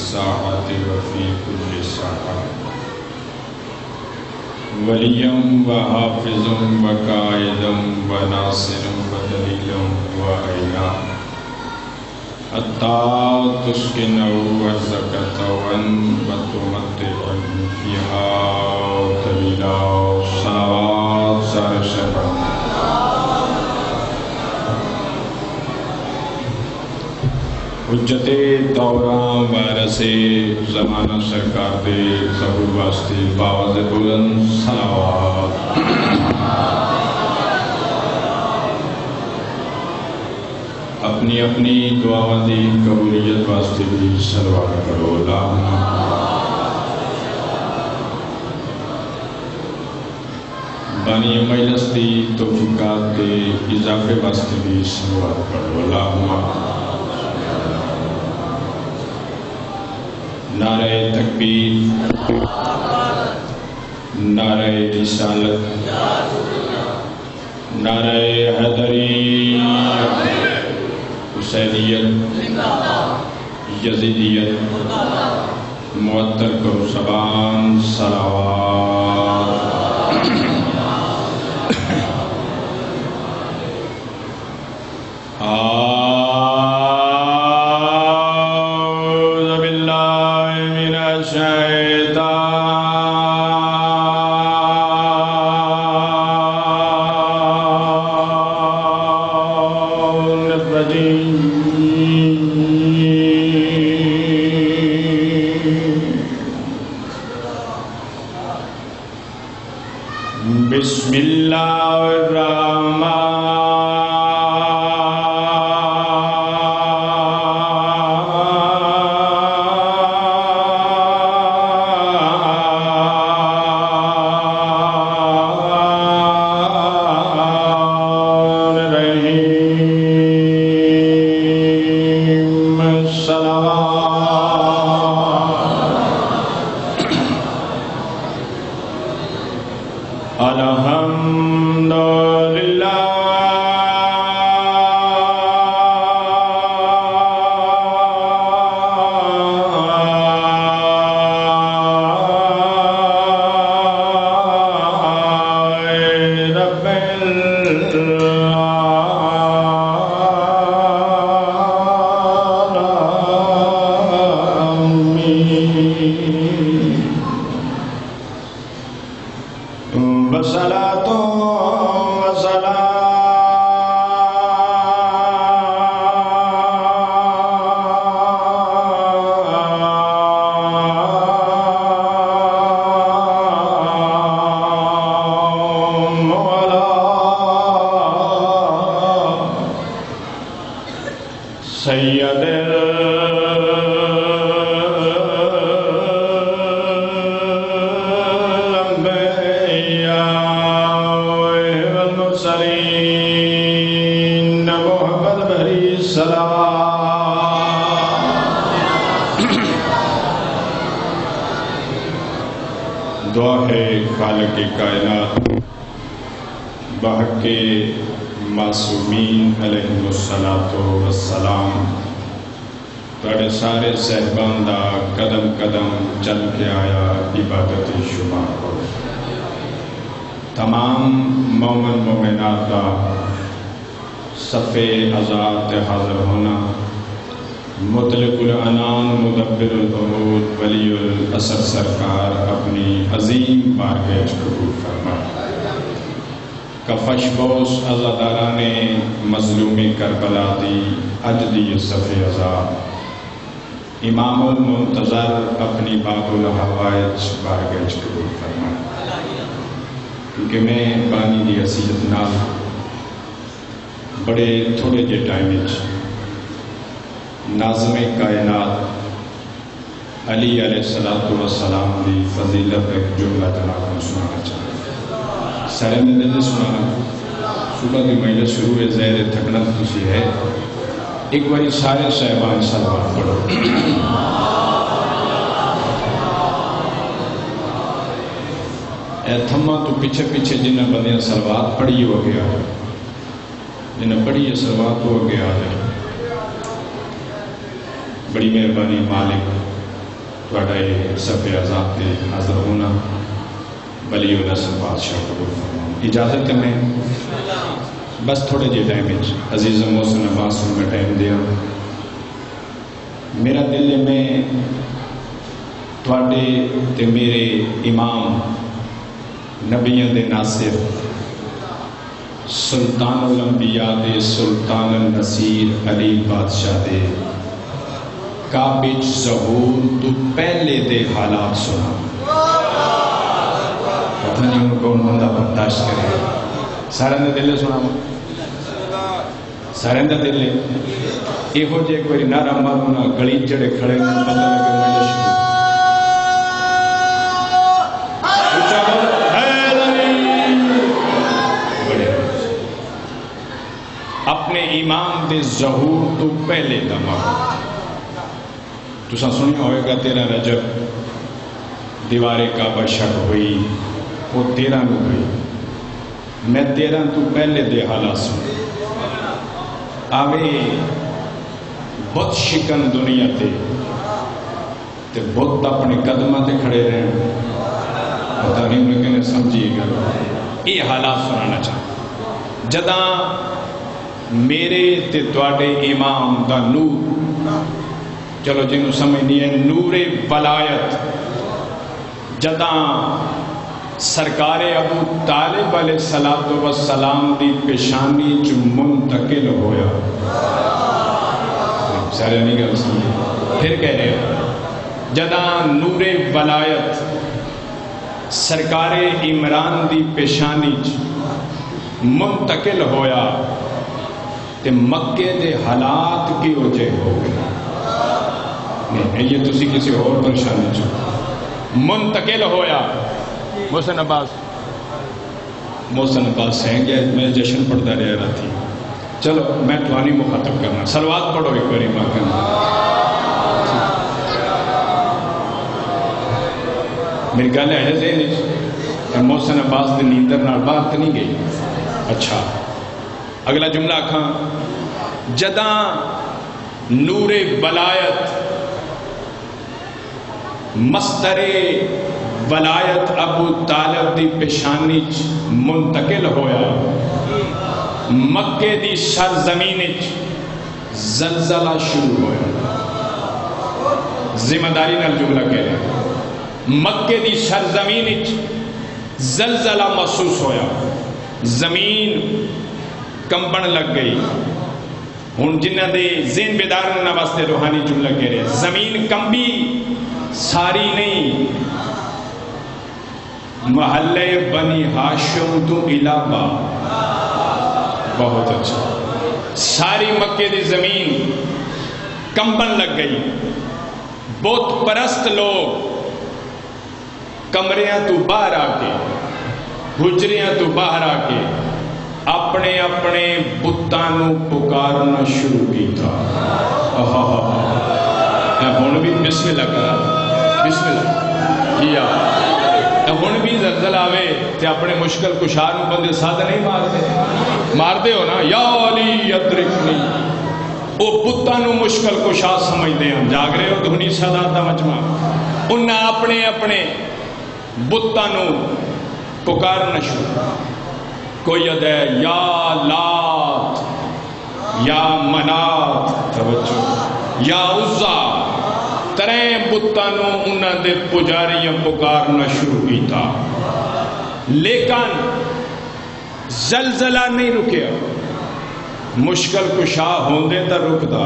الساعة وفي كل ساعة وليا وحافظا وقائدا وناصرا ودليلا وعينا حتى تسكنه أرضك طوعا وتمتعه فيها طويلا. صلوات سارے شہبان. حجت دوراں وارث زمانہ سرکار دے ظہور واسطے باوز بلند صلوات. اپنی اپنی دعاواں دی قبولیت واسطے بھی صلوات کرو. اللہم بانی مجلس دی توفیقات دے اضافے واسطے بھی صلوات کرو. اللہم نعرہ تکبیر، نعرہ رسالت، نعرہ حیدری، حسینیت، یزیدیت، معطر کرو زبان صلوات. بسم اللہ دعا ہے خالق کائنات بحق معصومین علیہ السلام تھوڑے سارے صحبان دا قدم قدم چل کے آیا عبادت شمار کرو. تمام مومن مومنات دا صفِ آزاد حاضر ہونا مطلق العنان مدبر الامور ولی الاثر سرکار اپنی عظیم بارگاہ قبول فرمائے. کفش بوس عزاداران مظلوم کربلا دی اج دی صفِ عذاب امام المنتظر اپنی باب الحوائج بارگاہ قبول فرمائے. کیونکہ میں بانی دی حیثیت نال بڑے تھوڑے جے ٹائم ناظم کائنات علی علیہ السلام دی فضیلت ایک جملہ جناب کو سنانا چاہتا ہوں. سارے میں دل سنانا صبح کی مجلس شروع ہے زہر تھکنا تسی ہے. ایک باری سارے صاحبان صلوات پڑھو. اے تھما تو پیچھے پیچھے جنہیں بندیاں صلوات پڑھی ہو گیا ہے، جنہیں پڑھی ہے صلوات ہو گیا ہے. بڑی مہربانی مالک صف آزاد کے حاضر ہونا ولی الحسن بادشاہ قبول فرماؤں. اجازت ہے میں بس تھوڑے جے ٹائم عزیز محسن عباس کو میں ٹائم دیا. میرا دل میں تواڈے تے میرے امام نبیوں دے ناصر سلطان الانبیاء دے سلطان النصیر علی بادشاہ دے کابج ظہور تو پہلے دے حالات سنا. پتہ نہیں ان کو بندہ برداشت کرے. سارے نے دل سنا سارے نے دل یہو جے کوئی نارا مارنا گلی چڑے کھڑے پتہ لگے میں شروع اپنے امام دے ظہور تو پہلے دا موقع. تسا سنیا ہوئے گا 13 رجب دیوار کعبہ شک ہوئی وہ 13 نو ہوئی. میں 13 تو پہلے دے حالات سن آوے بت شکن دنیا تے بت اپنے قدمہ تے کھڑے رہے. پتہ نہیں میں کہنے سمجھیے گا یہ حالات سنانا چاہتا. جداں میرے تے تواڈے امام دا نور چلو جنہوں سمجھنی ہے نور ولایت جداں سرکار ابو طالب علیہ السلام دی پیشانی چ منتقل ہویا. سارے نہیں گل سمجھ پھر کہہ رہے ہو جداں نور ولایت سرکار عمران دی پیشانی چ منتقل ہویا تے مکے دے حالات کی وجہ ہو گئے. نہیں یہ تسی کسی اور پریشانی چ منتقل ہویا. محسن عباس ہیں کہ میں جشن پڑھتا رہا تھی. چلو میں توانی مخاطب کرنا. صلوات پڑھو ایک باری ماں کرنا. میری گل ہے ذہن محسن عباس دی نیندر نال باہر تو نہیں گئی. اچھا اگلا جملہ آکھاں جداں نور ولایت مصدر ولایت ابو طالب دی پیشانی منتقل ہویا مکے دی سرزمین زلزلہ شروع ہویا. ذمہ داری نال جملہ کہہ رہے مکے دی سرزمین زلزلہ محسوس ہویا. زمین کمبن لگ گئی. ہن جنہ دے ذہن بیدار ہونے واسطے روحانی جملہ کہہ رہے زمین کمبی ساری نہیں. محلے بنی ہاشم تو علاقہ بہت اچھا. ساری مکے دی زمین کمبن لگ گئی. بت پرست لوگ کمریاں تو باہر آ کے حجریاں تو باہر آ کے اپنے اپنے بتانوں پکارنا شروع کیتا. ہن بھی بسم اللہ کرا بسم اللہ کیا. ہن بھی زلزلہ آوے تے اپنے مشکل کشار نو بندے سادہ نہیں مارتے ہو نا. یا علی ادرکنی او بتانوں مشکل کشا سمجھتے ہیں. جاگ رہے ہو دھنی سادات دا مجمع. انہاں اپنے اپنے بتانوں پکارنا شروع. کوئی ادھے یا لات یا منات توجہ یا عزا تریں بتانوں انہاں دے پجاریاں پکارنا شروع کیتا. لیکن زلزلہ نہیں رکیا. مشکل کشا ہوندے تا رکدا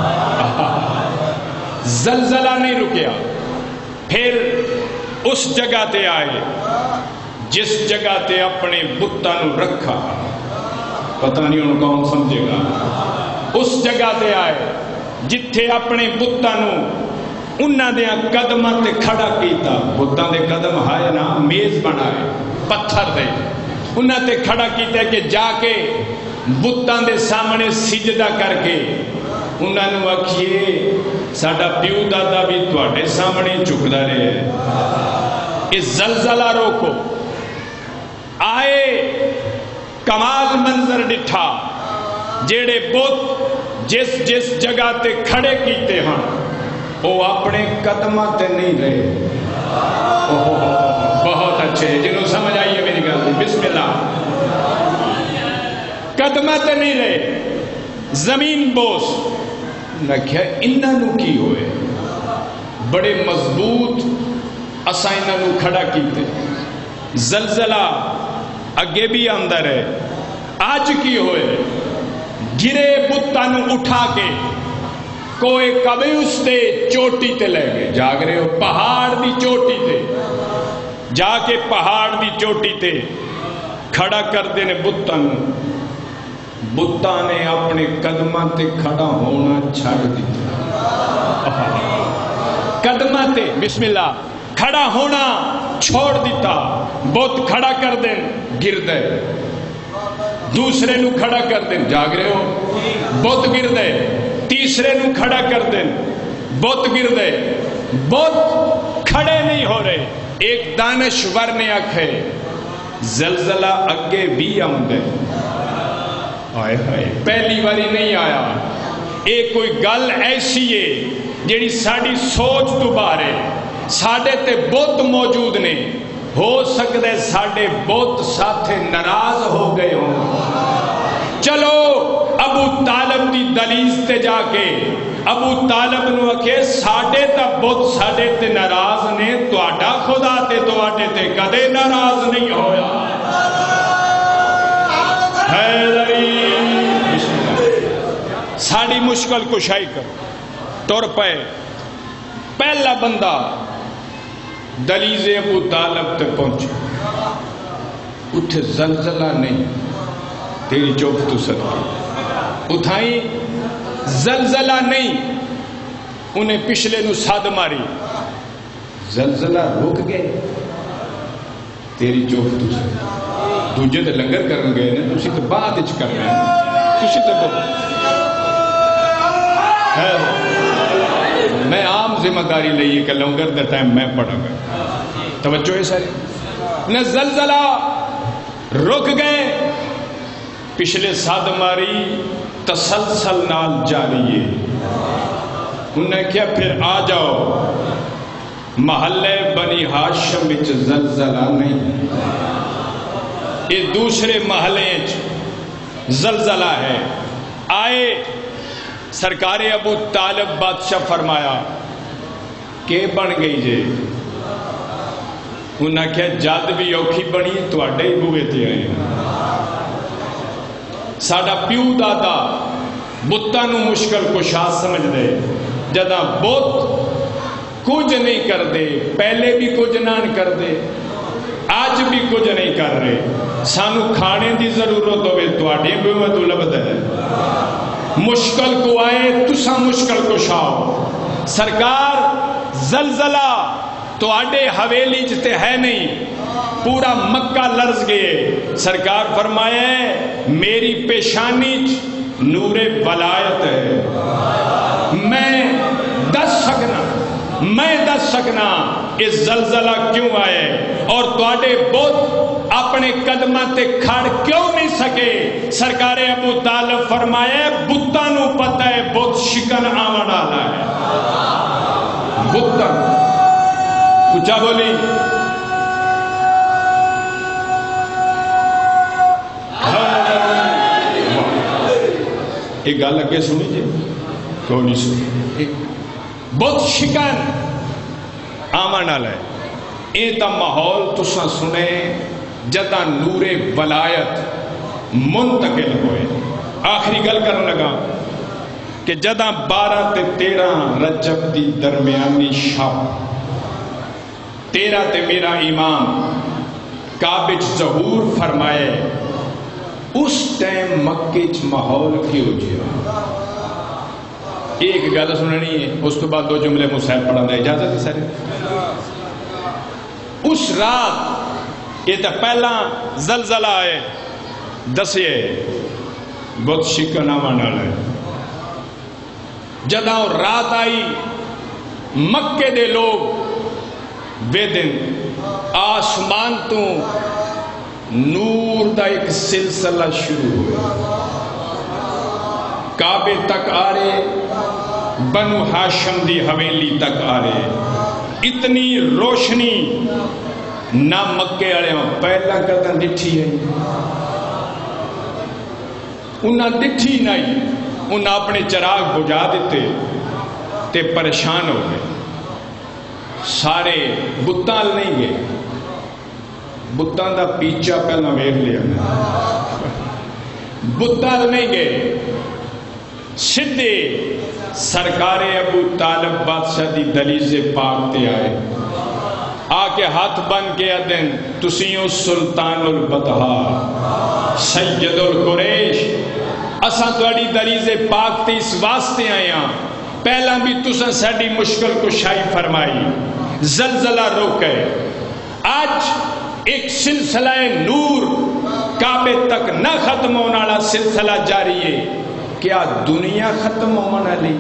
زلزلہ نہیں رکیا. پھر اس جگہ تے آئے جس جگہ تے اپنے بتانوں رکھا. پتہ نہیں ان کون سمجھے گا. اس جگہ تے آئے جتھے اپنے بتانوں انہاں دے قدماں تے کھڑا کیتا. بتاں دے قدم ہائے نا میز بنائے پتھر دے انہاں تے کھڑا کیتا کہ جا کے بتاں دے سامنے سجدہ کر کے انہاں نوں آکھیے ساڈا پیو دادا بھی تواڈے سامنے جھکدا رہے. اس زلزلہ روکو. آئے کمال منظر ڈٹھا جیڑے بت جس جس جگہ تے کھڑے کیتے ہاں وہ اپنے قدمہ تے نہیں رہے. بہت اچھے جنہوں سمجھ آئیے میری گل. بسم اللہ. قدمہ تے نہیں رہے, زمین بوس. رکھیا انہوں کی ہوئے, بڑے مضبوط اساں انہوں کھڑا کیتے. زلزلہ اگے بھی اندر ہے. آج کی ہوئے گرے بتاں اٹھا کے کوئی کبھی اس تے چوٹی تے لے گئے. جاگ رہے ہو, پہاڑ دی چوٹی تے جا کے پہاڑ دی چوٹی تے کھڑا کرتے نے بتاں. بتاں نے اپنے قدماں تے کھڑا ہونا چھڑ دیتا. قدماں تے بسم اللہ کھڑا ہونا چھوڑ دیتا. بت کھڑا کر دیں گر دے, دوسرے نو کھڑا کر دیں. جاگ رہے ہو, بت گر دے. تیسرے نو کھڑا کر دیں, بت گر دے. بت کھڑے نہیں ہو رہے. ایک دانشور نے آکھے زلزلہ اگے بھی آؤندے. آئے ہائے, پہلی باری نہیں آیا. ایک کوئی گل ایسی ہے جیڑی ساڑی سوچ تو باہر ہے. ساڑے تے بت موجود نے, ہو سکتا ہے ساڑے بت ساتھے ناراض ہو گئے ہوں. چلو ابو طالب دی دلیز تے جا کے ابو طالب نو آکھے ساڑے تا بت ساڑے تے ناراض نے, تواڈا خدا تے تواڈے تے کدے ناراض نہیں ہویا. ساڑی مشکل کشائی کر تر پے. پہلا بندہ دلیز ابو طالب تے پہنچے. اٹھے زلزلہ نہیں, تیری چوک تو صدقے اٹھائی. زلزلہ نہیں, انہیں پچھلے نو ساد ماری. زلزلہ رک گئے, تیری چوک تو صدقے. دوجے تے لنگر کرن گئے نے, تسی تے بعد وچ کر رہے ہیں. تسی تے میں عام ذمہ داری لئیے کہ لنگر دے ٹائم میں پڑھا گا. توجہ ہے سارے. انہیں زلزلہ رک گئے, پچھلے ساد ماری تسلسل نال جاری ہے. انہیں کیا پھر آ جاؤ محلے بنی ہاشم وچ زلزلہ نہیں, یہ دوسرے محلے زلزلہ ہے. آئے سرکار ابو طالب بادشاہ فرمایا کہ بن گئی جے. انہاں کیا جد بھی اوکھی بنی تواڈے ہی بوئے تے آئے. ساڈا پیو دادا بتاں نو مشکل کشا سمجھ دے. جداں بت کچھ نہیں کر دے, پہلے بھی کچھ نہ کر دے, آج بھی کچھ نہیں کر رہے. سانو کھانے دی ضرورت ہوئے تواڈے بوئے تو لبدا ہے. مشکل کو آئے تسا مشکل کو شاؤ. سرکار زلزلہ تو آڈے حویلی جتے ہے نہیں, پورا مکہ لرز گئے. سرکار فرمائے میری پیشانی نور ولایت ہے. میں دس سکنا اس زلزلہ کیوں آئے اور تواڈے بت اپنے قدمہ تے کھڑ کیوں نہیں سکے. سرکار ابو طالب فرمائے بتاں نو پتہ ہے بت شکن آون والا ہے. بتاں اچھا بولی ایک گل اگے سنی جی, کیوں نہیں سنی. بت شکن آمن والا ہے. یہ تا ماحول تساں سنے جداں نور ولایت منتقل ہوئے. آخری گل کرن لگا کہ جداں 12 تے 13 رجب دی درمیانی شب, 13 تے میرا امام کعبے ظہور فرمائے, اس ٹائم مکے چ ماحول کی ہو جائے. ایک گل سننی ہے, اس تو بعد 2 جملے مصحف پڑھانا اجازت ہے سارے. اس رات یہ تو پہلا زلزلہ آئے دسے بت شکن آون والا ہے. جداں رات آئی مکے دے لوگ بے دن آسمان تو نور دا ایک سلسلہ شروع ہوا, کعبے تک آ رہے, بنو ہاشم دی حویلی تک آ رہے. اتنی روشنی نہ مکے والے پہلا قدم ڈٹھی ہے، انہیں ڈٹھی نہیں. انہیں اپنے چراغ بجھا دیتے تے پریشان ہو گئے. سارے بتاں نہیں گئے، بتاں دا پیچھا پہلا ویکھ لیا. بتاں نہیں گئے، سیدھے سرکار ابو طالب بادشاہ دی دلیز پاک تے آئے. آ کے ہاتھ بن کے آدن تسیوں سلطان البطحاء سید القریش، اساں تواڈی دلیز پاک تے اس واسطے آئے ہاں پہلا بھی تساں ساڈی مشکل کشائی فرمائی، زلزلہ روکے. آج ایک سلسلہ نور کعبے تک نہ ختم ہونے والا سلسلہ جاری ہے. کیا دنیا ختم ہونے والی؟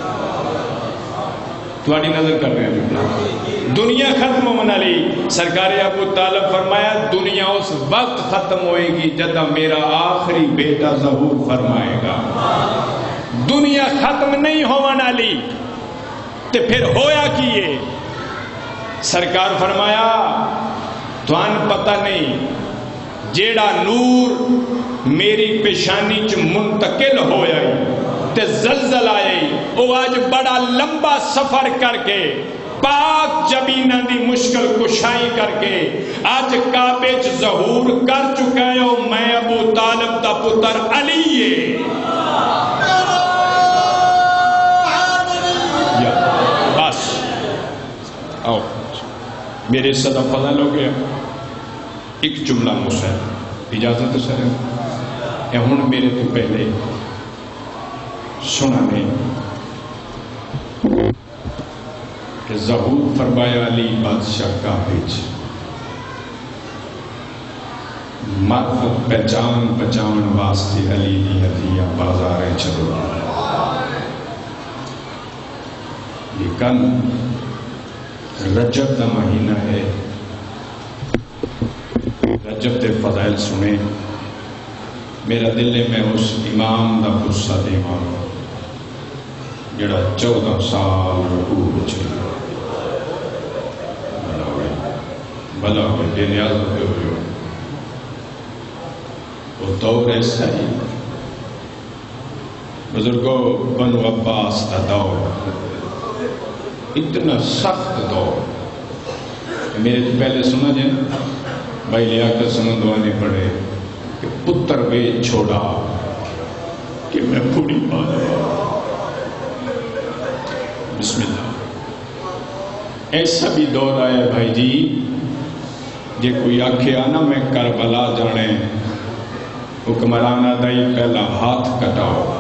تھوڑی نظر کر رہے ہیں دنیا ختم ہونے والی. سرکار ابو طالب فرمایا دنیا اس وقت ختم ہوئے گی جب میرا آخری بیٹا ظہور فرمائے گا. دنیا ختم نہیں ہونے والی تے پھر ہویا کی ہے؟ سرکار فرمایا تھان پتہ نہیں جیڑا نور میری پیشانی چ منتقل ہویا تے زلزلہ آئی وہ آج بڑا لمبا سفر کر کے پاک جبینہ دی مشکل کشائی کر کے آج کعبے چ ظہور کر چکا ہے. میں ابو طالب دا پتر علی ہے. بس آؤ میرے صدا فضل ہو گیا. ایک جملہ مصحف اجازت ہے سر یا ہوں میرے تو پہلے سنا نہیں کہ ظہور فرمایا علی بادشاہ کا بیچ معرفت پہچان بچان واسطے علی دی ہدیہ بازار چلو. یہ کل رجب کا مہینہ ہے. رجب کے فضائل سنے میرا دل ہے میں اس امام دا غصہ دیواں جڑا 14 سال رکوع چلا. بلا ہوئے بے نیاز ہوئے وہ دور ایسا ہی بزرگوں بنو عباس کا دور اتنا سخت دور. میرے تو پہلے سنا جائے بھائی لیا کر سمندوانے پڑے کہ پتر بے چھوڑا کہ میں پوری پالا. بسم اللہ. ایسا بھی دور آیا بھائی جی جے کوئی آکھے آنا میں کربلا جانے حکمرانہ دائی پہلا ہاتھ کٹاؤ.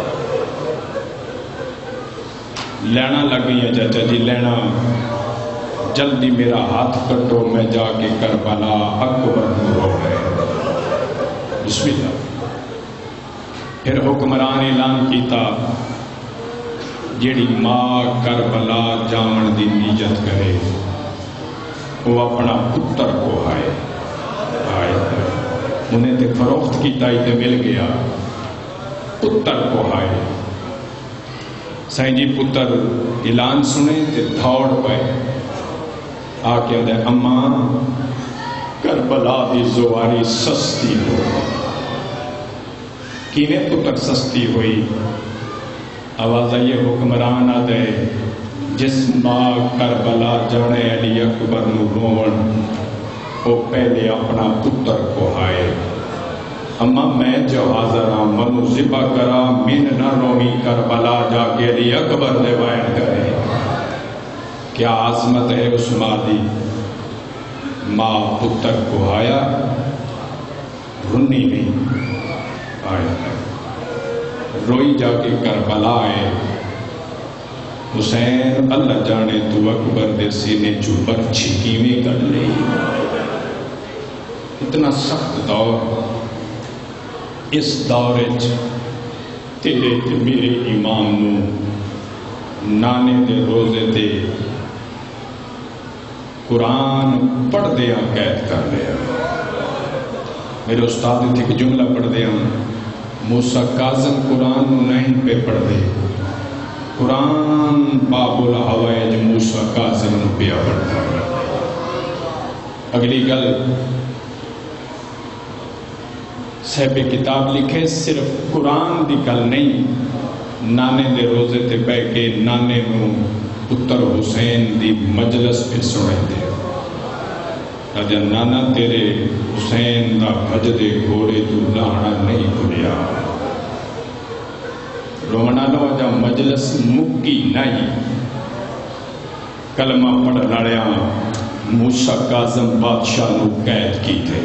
لینا لگی ہے چاچا جی لینا جلدی میرا ہاتھ کٹو میں جا کے کربلا اکبر ہو گئے. بسم اللہ. پھر حکمران اعلان کیتا جیڑی ماں کربلا جان دی نیت کرے وہ اپنا پتر کو آئے انہیں تے فروخت کیتا ہی تے مل گیا پتر کو آئے. سائیں جی پتر اعلان سنے تے دوڑ پائے آ کے اندر اماں کربلا دی زواری سستی ہو. کینے پتر سستی ہوئی؟ آواز آئیے حکمران آ دے جس ماں کربلا جانے علی اکبر نو روون وہ پہلے اپنا پتر کو آئے. اما میں جو حاضر ہاں منو ذبح کرا من نہ رومی کربلا جا کے علی اکبر دے وائن کرے. کیا عظمت ہے اس ماں دی. ماں پتر کو آیا رنی نہیں آیا روئی جا کے کربلا آئے. حسین اللہ جانے تو اکبر دے سینے چو برچھی کیویں کر لئی. اتنا سخت دور. اس دور تیرے تے میرے امام نو نانے دے روزے تے قرآن پڑھ دیا قید کر لیا. میرے استاد تھے کہ جملہ پڑھ دیا موسیٰ کاظم قرآن نہیں پہ پڑھ دے قرآن باب الحوائج موسیٰ کاظم نو پیا پڑھتا ہے. اگلی گل صاحب کتاب لکھے صرف قرآن دی گل نہیں، نانے دے روزے تے بہ کے نانے نو پتر حسین دی مجلس پہ سنے دے. راجا نانا تیرے حسین دا بھجدے گھوڑے تو لانا نہیں بھولیا. رونا لو جا مجلس مکی نہیں، کلمہ پڑھ لڑیا موسیٰ کاظم بادشاہ نو قید کی تھے.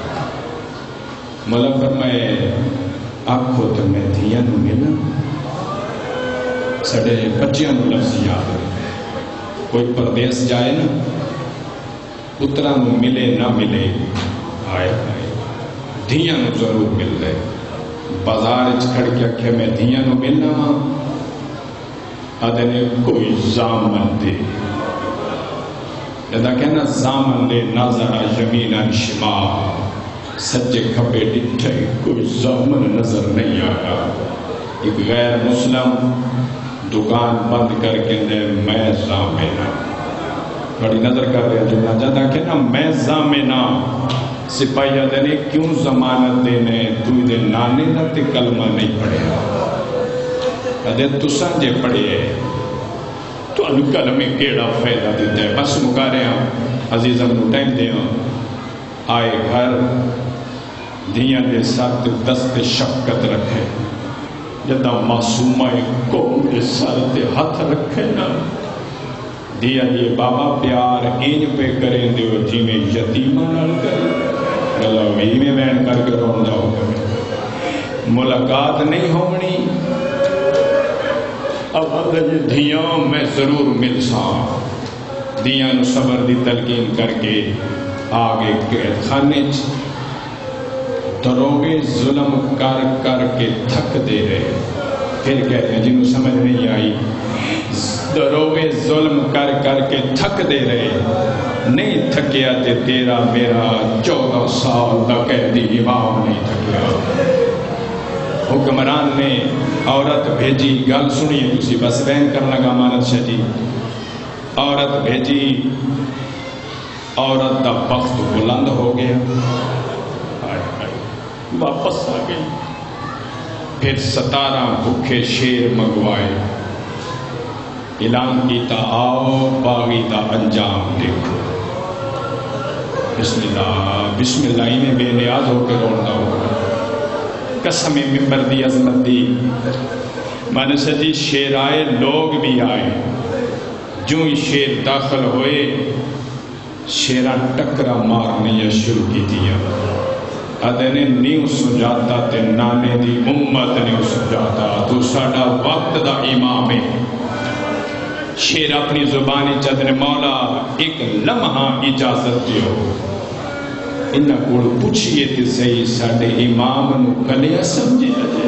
مولا فرمائے آنکھو تو میں دھیاں نو ملا. سڑے بچیاں نو لفظ یاد ہے، کوئی پردیس جائے نا پترا نو ملے نہ ملے آئے دھیاں نو ضرور مل رہے. بازار کھڑ کے آکھے میں دھیاں نو ملنا ہاں، آدھے نے کوئی زامن دے. جدا کہنا زامن دے نظر یمیناً شمال، سجے کھبے ڈٹھے کوئی زامن نظر نہیں آیا. ایک غیر مسلم دکان بند کر کے دے میں زامنہ، بڑی نظر کر رہے جملہ جدا کہنا میں زامنہ. سپاہی آدھے نے کیوں ضمانت دینے تو دے نانے دا تے کلمہ نہیں پڑھے. آدھے تو سانجے پڑھے تو انو کلمے کیڑا فائدہ دیتا ہے. بس مکا رہے ہیں عزیزم نو ٹائم دے ہوں. آئے گھر دھیاں دے ساتھ دست شفقت رکھے، جدا معصومہ قوم دے سر تے ہاتھ رکھے نا. دیا دیے بابا پیار اینج پہ کریں دیو جی میں یتیمہ نال کریں. اللہ وہی میں بین کر کے رون جاؤ گے، ملاقات نہیں ہونی. اب اللہ دھیاں میں ضرور مل سا. دھیاں نو صبر دی تلقین کر کے آگے قید خانے دروگے ظلم کر کر کے تھک دے رہے. پھر کہتے ہیں جنہوں سمجھ نہیں آئی، دروگے ظلم کر کر کے تھک دے رہے. نہیں تھکیا تے تیرا میرا 14 سال دا قیدی امام نہیں تھکیا. حکمران نے عورت بھیجی، گل سنیے تسی بس بین کر لگا مانت شاہ جی. عورت بھیجی، عورت دا بخت بلند ہو گیا، واپس آ گئی. پھر 17 بھوکے شیر منگوائے، اعلان کیتا آؤ باغی دا انجام دیکھو. بسم اللہ بسم اللہ میں بے نیاز ہو کے روڑنا ہوگا. قسم ممبر دی عظمت دی. میں نے سجی شیر آئے، لوگ بھی آئے. جو ہی شیر داخل ہوئے شیران ٹکرا مارنی شروع کی دیا. آدھے نے نیو سجاتا تے نانے دی امت نیو سجاتا، تو ساڑا وقت دا امام ہے. شیر اپنی زبانی چدر مولا ایک لمحہ اجازت دیو. انہاں کوڑ پوچھئے تے صحیح ساڑے امام نو کلیا سمجھے لگے.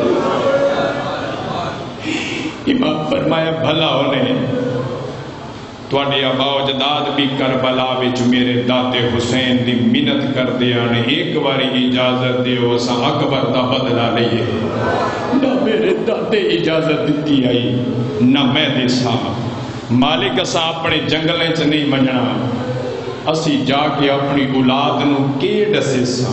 امام فرمایا بھلا ہونے تواڈے آبا و اجداد بھی کربلا وچ میرے دادے حسین دی منت کر دیا نے ایک باری اجازت دیو اساں اکبر دا بدلہ لئیے. نہ میرے دادے اجازت دیتی آئی نہ میں دے سا. مالک اساں اپنے جنگلیں چ نہیں مننا، اسی جا کے اپنی اولاد نو کیڑ سے سا.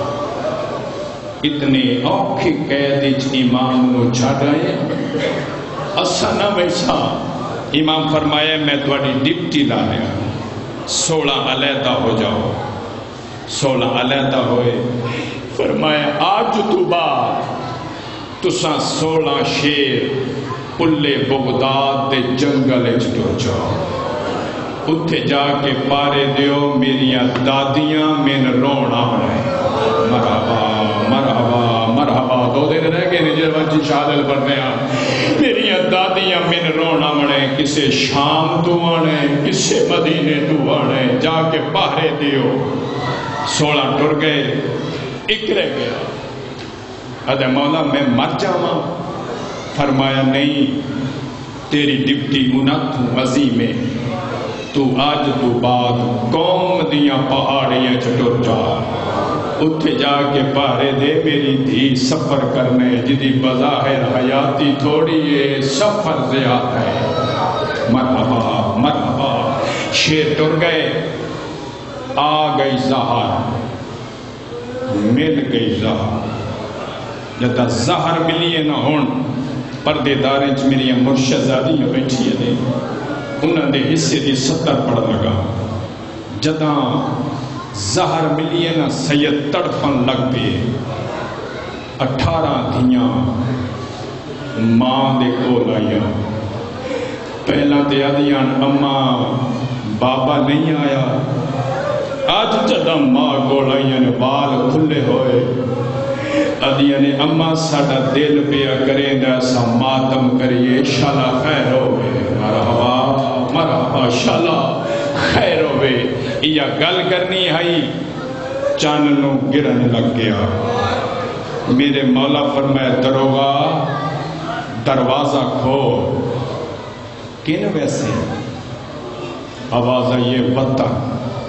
اتنے اوکھے قید امام نو چھڈ آئے اساں نہ ویسا. امام فرمایا میں تواڈی ڈپٹی لا لیا، 16 علیحدہ ہو جاؤ. 16 علیحدہ ہوئے. فرمایا آج تو بعد تساں 16 شیر پلے بغداد دے جنگل وچ ٹر جاؤ. اتھے جا کے پارے دیو میریاں دادیاں مین رونا بنائے. مرحبا مرحبا مرحبا. 2 دن رہ گئے نجر وجی شادل پڑھنے میریاں دادیاں من رونا منے. کسے شام تو آنے کسے مدینے تو آنے. جا کے پہرے دیو. 16 ٹر گئے، ایک رہ گیا. ادھے مولا میں مر جاواں. فرمایا نہیں، تیری ڈپٹی منت عظیم ہے. تو آج تو بعد قوم دیاں پہاڑیاں ٹر جا. اتھے جا کے پارے دے میری دھی سفر کرنے جدی بظاہر حیاتی تھوڑی ہے سفر زیادہ ہے مرحبا مرحبا شیر ٹر گئے آ گئی زہر مل گئی زہر جدہ زہر ملیے نہ ہون پردے داریں چ میری مرشد زادیاں بیٹھی ہیں انہوں نے حصے دی 70 پڑھ لگا جدہ زہر ملیے نہ سید تڑفن لگ پے 18 دھیاں ماں دے کول آئیاں پہلا تے آدیاں اماں بابا نہیں آیا آج جدہ ماں کول آئیاں نے بال کھلے ہوئے آدیاں نے اماں ساڑا دل پیا کریں دا سا ماتم کریے شالا خیر ہوئے مرحبا مرحبا شالا خیر ہوئے یا گل کرنی ہے چاننوں گرن لگ گیا میرے مولا فرمائے دروگا دروازہ کھو کن ویسے آواز آئیے وطن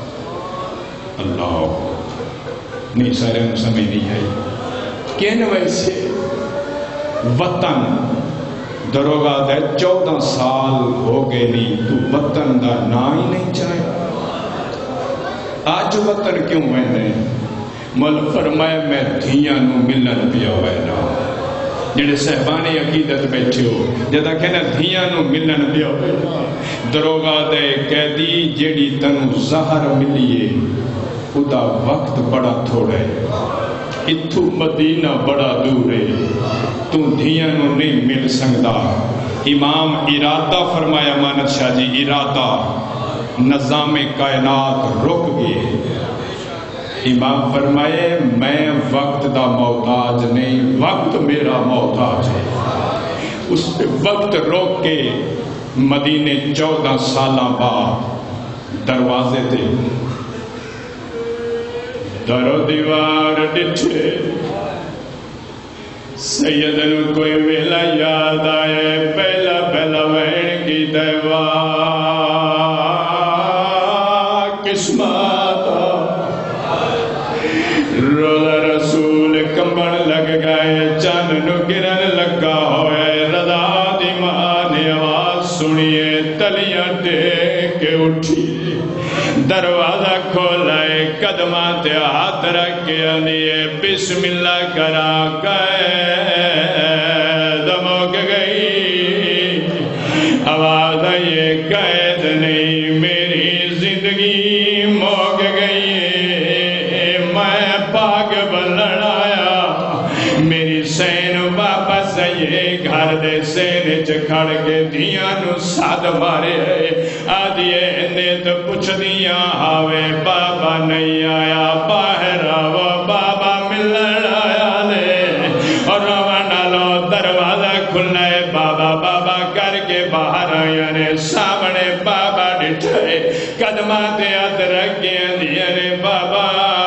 اللہ نہیں سارے سمجھ نہیں آئی کن ویسے وطن دروگا دے 14 سال ہو گئے نہیں تو وطن دا نا ہی نہیں چاہے آج وطن کیوں میں نے مل فرمائے میں دھیاں نو ملن پیا ہوئے نا جڑے صحبانی عقیدت بیٹھے ہو جدا کہنا دھیاں نو ملن پیا ہوئے نا دروگا دے قیدی جڑی تنو زہر ملیے خدا وقت بڑا تھوڑے اتھو مدینہ بڑا دور ہے تو دھیاں نو نہیں مل سکتا امام ارادہ فرمایا مانت شاہ جی ارادہ نظام کائنات رک گئے امام فرمائے میں وقت دا محتاج نہیں وقت میرا محتاج ہے اس پہ وقت روک کے مدینے 14 سالہ بعد دروازے تھے درو دیوار ڈٹھے سیدن کوئی ویلا یاد آئے پہلا پہلا وین کی دیوا قسمت روزہ رسول کمبن لگ گئے چانن گرن لگا ہوئے رضا دی ماں نے آواز سنیے تلیاں ٹیک کے اٹھی دروازہ کھولائے قدمات ہاتھ رکھ کے آنیے بسم اللہ کرا قید موک گئی آواز آئیے قید نہیں میری زندگی موک گئی میں پاک بلن آیا میری سین واپس آئیے گھر دے سین چکھڑ کے دھیاں نو ساتھ مارے آدھیے نیت پوچھ دیاں آوے بابا نہیں آیا باہر آو بابا ملن آیا لے اور روانہ لو دروازہ کھلائے بابا بابا کر کے باہر آیا نے سامنے بابا ڈٹھے قدمات ہاتھ رکھ کے دیا نے بابا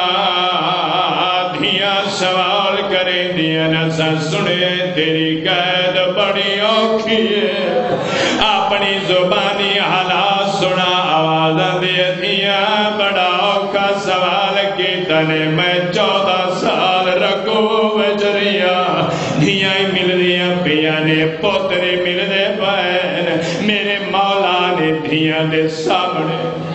دھیاں سوال کریں دیا نسا سنے تیری قید بڑی اوکھی ہے اپنی زبانی حالات سنا آواز دے دیا بڑا اوکھا سوال کی تنے میں 14 سال رکھو بچریا دھیاں ہی مل دیا پیا نے پوتری مل دے بہن میرے مولا نے دھیاں دے سامنے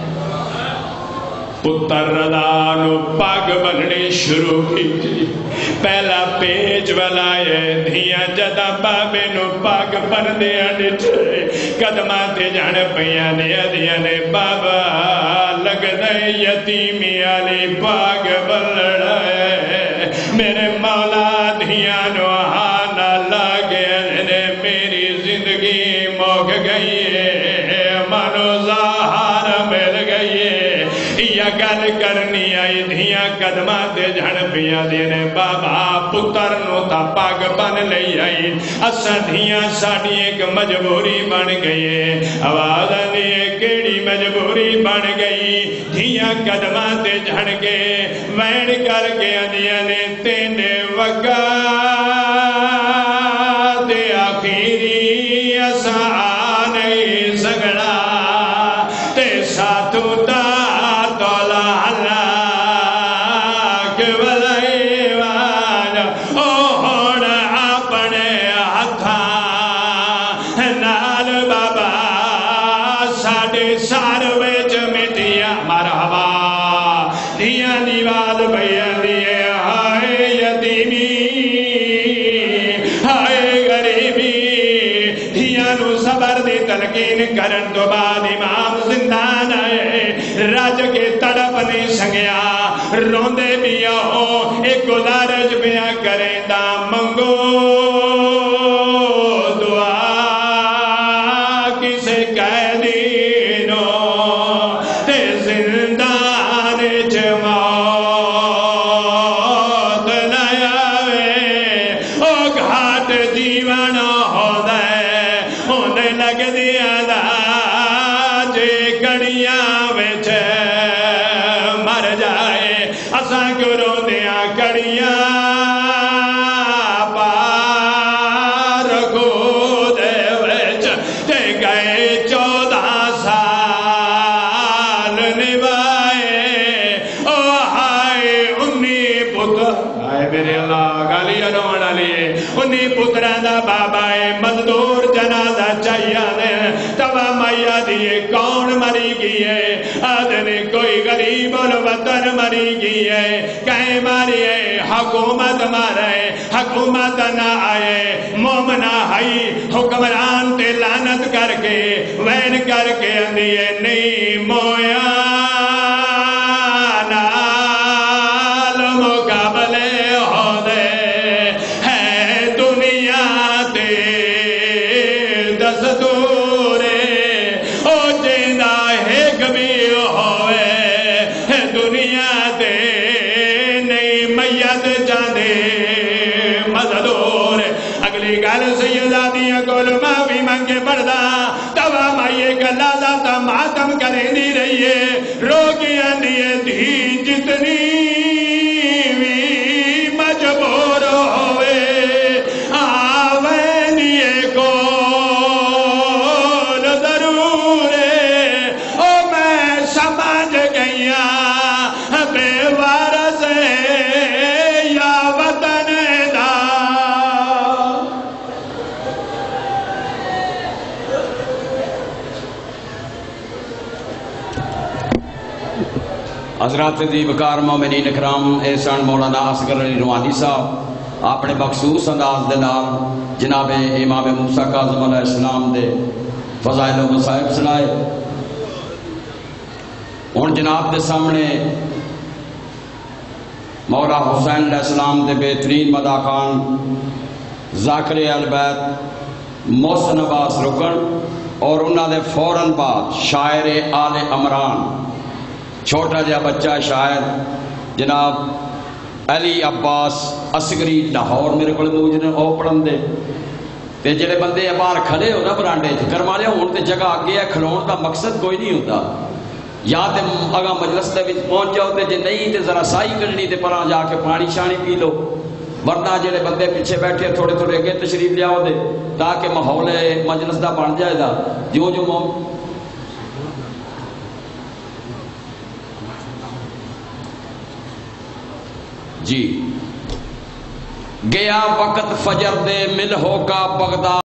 پتر رضانو پاگ بننی شروع کی تھی پہلا پیج والائے دھیاں جدا بابے نو پاگ بن دیا ڈٹھے قدمات جان پیا دیا دیا نے بابا لگ دے یتیمی آلی پاگ بن لڑائے میرے مولا دھیاں نو آنا لگے نے میری زندگی موک گئی ہے منو ظاہر مل گئی ہے یا گل کرنی آئی دھیاں قدمات جھڑ پیا دینے بابا پتر نو تا پاگ بن لئی آئی اسا دھیاں ساڑی ایک مجبوری بن گئی آواز آنیے کیڑی مجبوری بن گئی دھیاں قدمات جھڑ کے وین کر کے آنیاں نے تینے وگا دے آخیری اسا آنے سگڑا تے ساتھو تا تولا اللہ کے مرحبا دھیاں نیواز بھیا دیے ہائے یتیمی ہائے غریبی دھیاں نو صبر دی تلقین کرن تو بعد امام زندان آئے رج کے تڑپ نہیں سنگیا روندے بھی آؤ ایک گزارش بیاں کریں دا منگو مزدور جنازہ چاہیے تبا مائیا دیے کون مری گئی ہے آدھنے کوئی غریب الوطن مری گئی ہے کہیں ماری ہے حکومت مارے حکومت نہ آئے مومنہ ہائی حکمران تے لعنت کر کے وین کر کے اندیے نہیں مویا ماتم کریں دی رہیے روکیاں دیئے دھی جتنی بھی مجبور ہوئے آوے دیئے کول ضرور او میں سمجھ گئیا بے وارث یا وطن دا حضرات دی وقار مومنین اکرام احسان مولانا اصغر علی روحانی صاحب اپنے مخصوص انداز دے نال جناب امام موسیٰ کاظم علیہ السلام دے فضائل و مصائب سنائے اور جناب دے سامنے مولا حسین علیہ السلام دے بہترین مداخان ذاکر البیت محسن عباس رکن اور انہاں دے فوراً بعد شاعر آل عمران چھوٹا جا بچہ شاعر جناب علی عباس اصغری لاہور میرے کو موجود او پڑھن دے تے جڑے بندے باہر کھڑے ہو نا برانڈے کرما لیا ہون تے جگہ آگے ہے کھلون دا مقصد کوئی نہیں ہوتا یا تے اگا مجلس دے وچ پہنچ جاؤ تے جے نہیں تے ذرا سائی کرنی تے پراں جا کے پانی شانی پی لو ورنہ جڑے بندے پیچھے بیٹھے تھوڑے تھوڑے اگے تشریف لیاؤ دے تاکہ ماحول مجلس دا بن جائے گا جو جی گیا وقت فجر دے مل ہو کا بغداد